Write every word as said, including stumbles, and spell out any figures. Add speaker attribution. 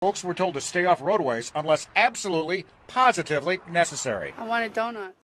Speaker 1: Folks were told to stay off roadways unless absolutely, positively necessary.
Speaker 2: I want a donut.